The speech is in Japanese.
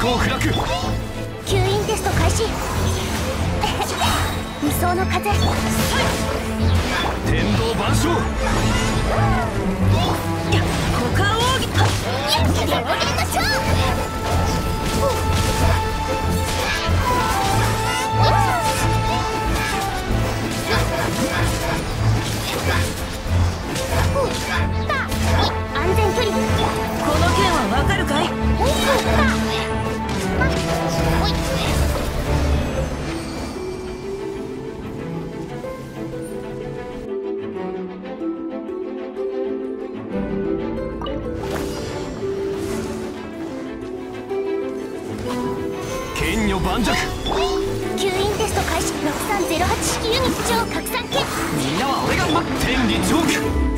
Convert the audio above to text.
を開く。 吸引テスト開始。理想の風。 天道万象。 股間奥義。両言の勝。安全距離。 この件はわかるかい？ 剣女盤石。 吸引テスト開始。6308式ユニット超拡散剣。 みんなは俺が天理チョーク。